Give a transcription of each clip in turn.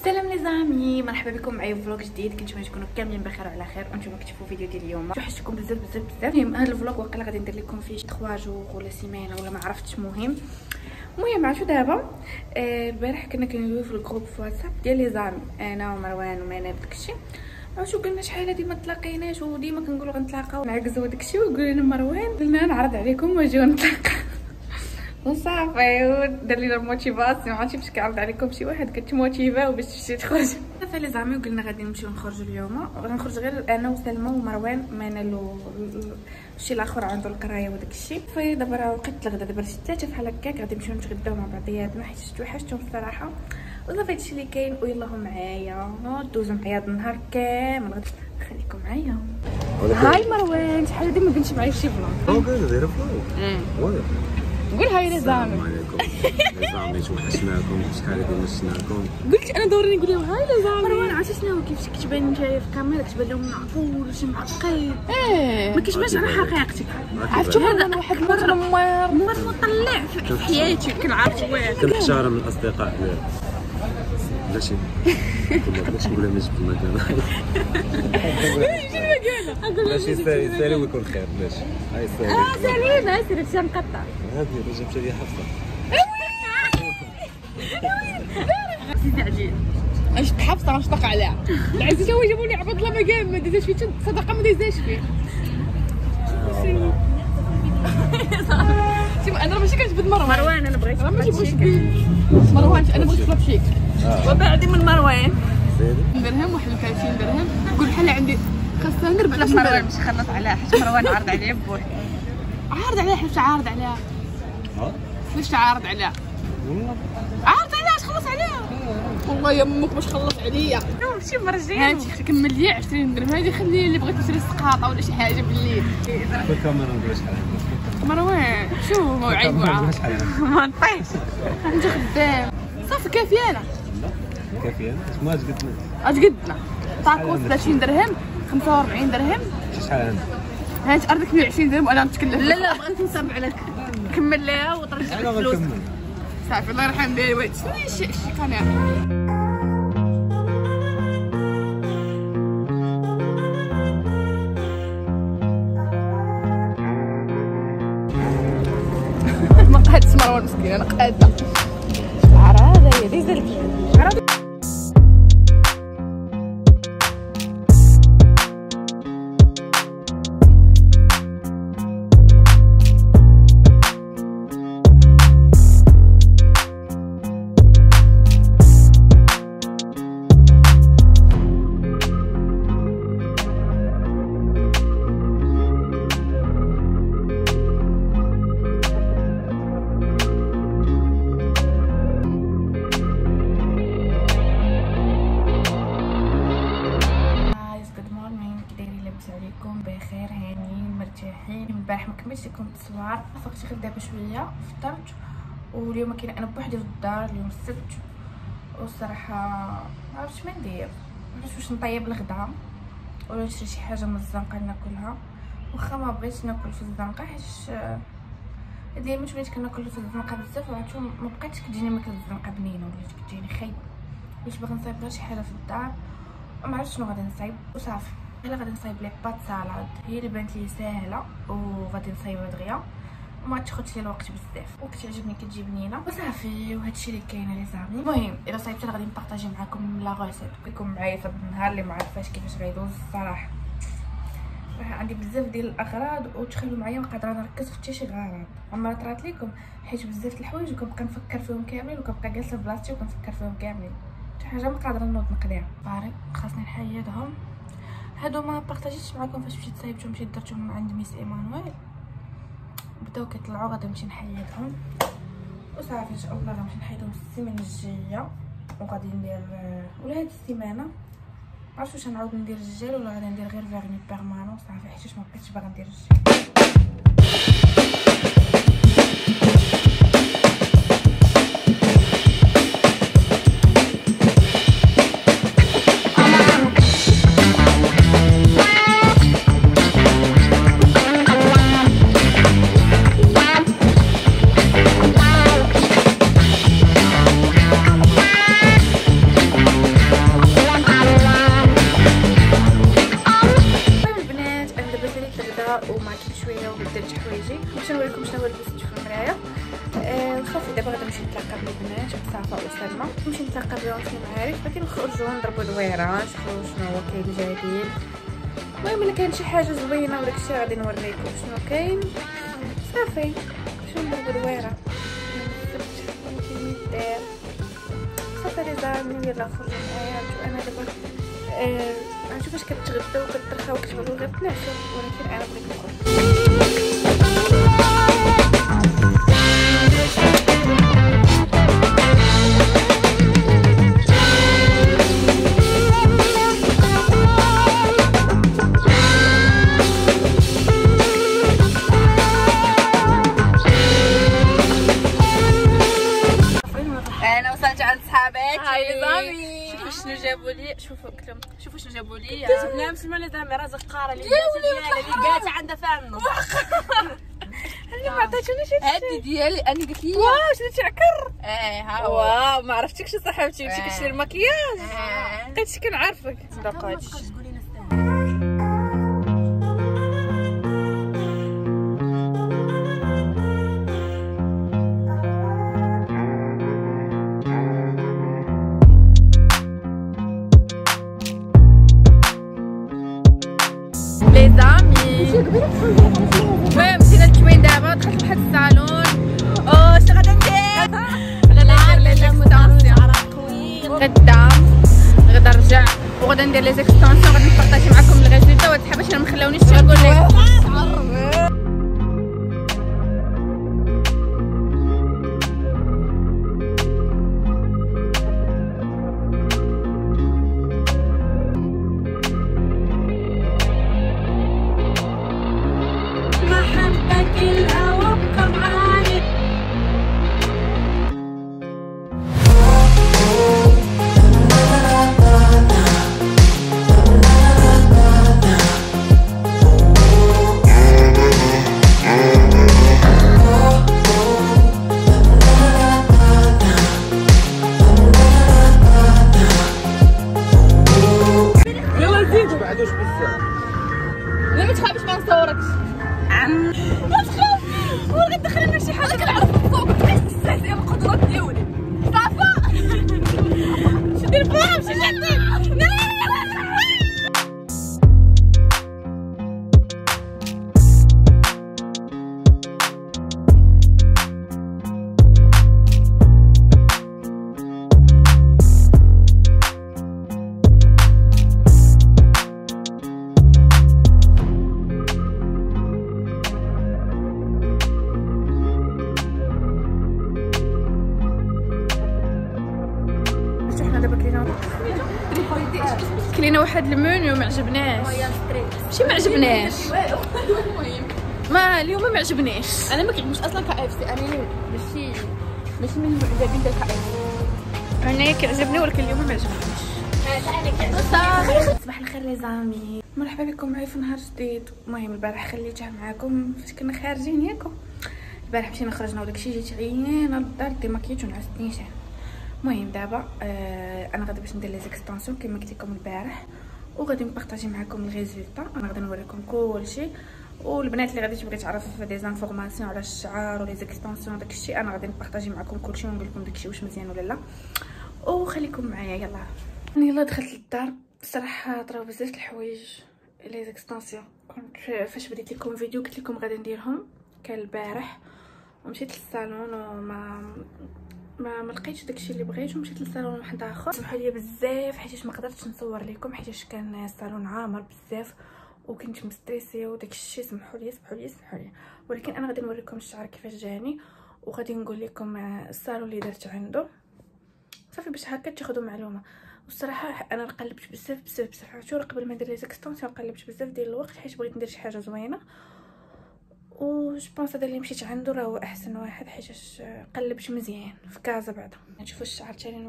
السلام لي زامي، مرحبا بكم معايا في فلوق جديد. كنتمنى تكونوا كاملين بخير وعلى خير وانتم كتشوفوا فيديو ديال اليوم. وحشتكم بزاف بزاف بزاف. المهم هذا الفلوق واقيلا غادي ندير لكم فيه 3 جوغ ولا سيمانه ولا ما عرفتش. المهم عرفتوا دابا البارح كنا كندويو في الجروب في واتساب ديال لي زامي، انا ومروان ومنى داكشي. عرفتوا قلنا شحال هادي ما تلاقيناش وديما كنقولوا غنتلاقاو نعكزوا داكشي، وقال لنا مروان قلنا نعرض عليكم ونجيو نتلاقاو وصافي. ودار لينا الموتيفاسيون، عرفتي باش كيعرض عليكم شي واحد كتموتيفاو باش تمشي تخرج. صافي لي زامي وقلنا غادي نمشيو نخرجوا اليوم. غنخرج غير انا وسلمى ومروان، مانالو شي الاخر عنده القرايه وداكشي. فدابا راه وقت الغدا، دابا شي 3 بحال هكاك غادي نمشيو نتغداو مع بعضياتنا حيت توحشتهم الصراحه. وصافي هادشي اللي كاين. ويلاهم معايا دوزو معايا هاد النهار كامل. خليكم معايا. هاي مروان، شحال هادي ما كنتش معايا في شي فلوق. اوكي دايره فلوق. قول هاي لي زامي. السلام عليكم لي زامي، توحشناكم، شحال هادي مسناكم. قلت انا دورني نقول لهم هاي لي زامي. مروان عرفتي شنو كيفاش كتبان نتايا في الكاميرا؟ كتبان لهم معقول وشي معقد، ما كتبانش على حقيقتك. عرفتوا انا واحد المره مطلع في حياتي كنعرف واحد كنحترم الاصدقاء ديالي. ماشي باش نقولها من جبت المكان. ماشي سالي ويكون خير. ماشي هاي سالي. سالي ما سير باش نقطع. هذه راه جبت لي حفصه. سيدي عجيب اش حفصه غنشطق عليها. العزيزه هو جابوا لي عبد الله ما كان ما دازاش فيه صدقه ما دازاش فيه. شوف انا ماشي كنجبد مروان، انا بغيت راه ماشي بغيت مروان، انا بغيت فلاب شيك وبعدي من مروان درهم 31 درهم. قول بحال عندي خاصها ندير ب 20 مروان درهم. باش خلص عليها حيت مروان عرض عليه بوحدو. عارض عليها حيت عارض عليها. علاش عارض عليها؟ والله عارض عليها اش خلص عليها. والله يا امك باش خلص عليا. شي مرجين هانتي كمل لي 20 درهم. هذه خلي اللي بغيت نشري سقاطه ولا شي حاجه بالليل. في الكاميرا نقول شحال مروان شوف عيب وعار ما نطيش. انت خدام صافي كافيه. انا كافيه ما تقدنا اجقدنا طاكو 30 درهم 45 درهم. شحال عندك؟ هانت ارضك 120 درهم وانا نتكلف. لا بغيت نسمع لك. كمل ليها وترجع انا الفلوس. غنكمل صافي الله يرحم ديالي. ويت شنو شي قناع. ما قادش مروان مسكين، انا قاده. الشعر هذا يدي زلفي. عليكم بخير هانيين مرتاحين. من البارح ما كملتش لكم التصوير، فقت غير دابا شويه فطرت. واليوم كاين انا بوحدي في الدار، اليوم السبت. والصراحه ما عرفتش ما ندير، ما عرفتش واش نطيب الغدا ولا نشري شي حاجه من الزنقه ناكلها. واخا ما بغيتش ناكل في الزنقه حيت ديما وليت كناكل في الزنقه بزاف، وعرفتو ما بقيتش كتجيني ماكله الزنقه بنينه، ولات كتجيني خايبه. وليت باغا نصايب غير شي حاجه في الدار وما عرفتش شنو غادي نصايب. وصافي انا غادي نصايب لي بات سالاد، هي اللي بانت لي ساهله وغادي نصايبها دغيا وما تاخذش لي الوقت بزاف وكتعجبني كتجي بنينه. وصافي وهادشي اللي كاين لي زامي. المهم الا صايبت غادي نبارطاجي معكم لا غوسيت وكيكون معايا في النهار اللي ما عرفاش كيفاش غيدوز. الصراحه راه عندي بزاف ديال الاغراض وتخيلوا معايا ما قادره نركز في حتى شي غرض. عمرها طرات لكم حيت بزاف د الحوايج وكنبقى نفكر فيهم كاملين وكنبقى جالسه في بلاصتي وكنفكر فيهم كاملين، شي حاجه ما قادره نوض نقضيها. فاري خاصني نحيدهم. هادو ما بارطاجيتش معكم فاش مشيت صايبتهم، مشيت درتهم من عند ميس ايمانويل بداو كيطلعوا. غادي نمشي نحيدهم وصافي ان شاء الله غنمشي نحيدهم السيمانه الجايه. وغادي ندير ولا هاد السيمانه معرفتش واش غنعاود ندير الجيل ولا غادي ندير غير فيرني بيرمانون. صافي حيت ما بقيتش باغا ندير الجيل. شنو عارف، غادي نخرجوا نضربوا دويره نشوفوا شنو هو كاين جديد. المهم الا كان شي حاجه زوينه ولا داكشي غادي نوريكم شنو كاين. صافي شنو نضربوا دويره صافي لي زامي. يلا خرجوا معايا. انا دابا غنشوف واش كتغداو وكترخاو وكتبغيو غير تنعسوا، ولكن انا بغيت نخرج. انا وصلت عند صحاباتي. هاي نظامي. شوفوا شنو جابوا لي. شوفوا شنو جابوا لي. نعم سلمى لي دامي راه زقاره اللي لقاتها عندها فيها النص. انا ما عطيتونيش هادي ديالي انا قلت لي واو شنو تعكر. ها هو. واو ما عرفتكش صاحبتي مشيتي كتشري المكياج. بقيتش كنعرفك صدق هادشي. تقولي نستاهل. لي زامي المهم مشينا للتمرين دابا. دخلت لواحد الصالون. شنو غادا ندير؟ غدا نرجع وغدا ندير لي زيكستونسيون. غادي نبارطاجي معكم الريزولتا. وهاد الحباش انا ما خلاونيش نقول لك. لا ما تخافش ما نصوركش. ما تخاف ولا تدخلنا شي حاجه كنعرف فوق بزاف ديال القدرات ديالي. صافا شدي البرام شي شدي. كلينا واحد المنيو ما عجبناش. ماشي ما عجبناش، ما اليوم ما عجبناش. انا ما كيعجبنيش اصلا KFC. انا ماشي من المعجبين ديال KFC. انا كيعجبني ولكن اليوم ما عجبنيش. صباح الخير لي زامي، مرحبا بكم معايا في نهار جديد. المهم البارح خليتها معاكم فاش كنا خارجين ياكم. البارح مشينا خرجنا وداكشي جيت عيانه للدار ديماكيت ونعست نيشان. المهم دابا انا غادي باش ندير لي زيكستونسيون كما قلت لكم البارح، وغادي نبارطاجي معكم الريزولطا. انا غادي نوريكم كلشي، والبنات اللي غادي تبغي تعرف دي زانفورماسيون على الشعر ولي زيكستونسيون داكشي انا غادي نبارطاجي معكم كلشي ونقول لكم داكشي واش مزيان ولا لا. وخليكم معايا. يلا دخلت للدار. بصراحه طراو بزاف الحوايج لي زيكستونسيون. كنت فاش بديت لكم فيديو قلت لكم غادي نديرهم كان البارح، ومشيت للصالون وما لقيتش داكشي اللي بغيت، ومشيت للصالون واحد اخر. سمحوا لي بزاف حيت ما قدرتش نصور لكم حيت كان الصالون عامر بزاف وكنت مستريسيه وداكشي. سمحوا لي، ولكن انا غادي نوريكم الشعر كيفاش جاني، وغادي نقول لكم الصالون اللي درت عنده صافي باش هكا تاخذوا معلومه. والصراحه انا قلبت بزاف عرفتوا قبل ما ندير لي زيكستونسيون قلبت بزاف ديال الوقت حيت بغيت ندير شي حاجه زوينه، و جو بونس هذا اللي مشيت عنده راه هو احسن واحد حيت قلبت مزيان في كازا. بعدا نشوفوا الشعر تاني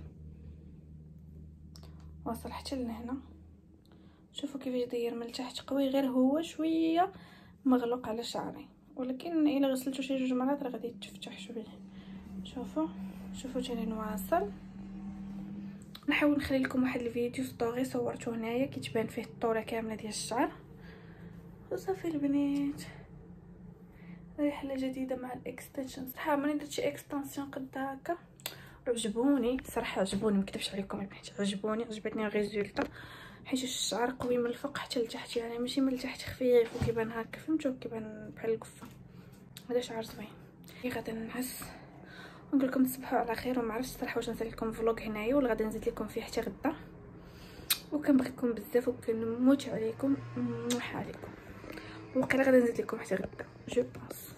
واصل حتى لهنا. شوفوا كيفاش داير من تحت قوي، غير هو شويه مغلوق على شعري، ولكن الا غسلته شي 2 مرات راه غادي يتفتح شويه. شوفوا تاني واصل. نحاول نخلي لكم واحد الفيديو ستوري صورته هنايا كيتبان فيه الطوله كامله ديال الشعر. وصافي البنات رحله جديده مع الاكستنشن. صراحه ملي درت شي اكستنسيون قد هكا عجبوني صراحه، عجبوني ما نكذبش عليكم البنات، عجبتني الريزولطه، حيت الشعر قوي من الفوق حتى لتحت، يعني ماشي من التحت خفيف وكيبان هكا فهمتوا، كيبان بحال القفه. هذا شعر زوين. غادي نعس ونقول لكم تصبحوا على خير. وما عرفتش صراحه واش نزيد لكم فلوق هنايا ولا غادي نزيد لكم فيه حتى غدا، وكنبغيكم بزاف وكنموت عليكم، وقيلا غادي نزيد لكم حتى غدا جو بونس.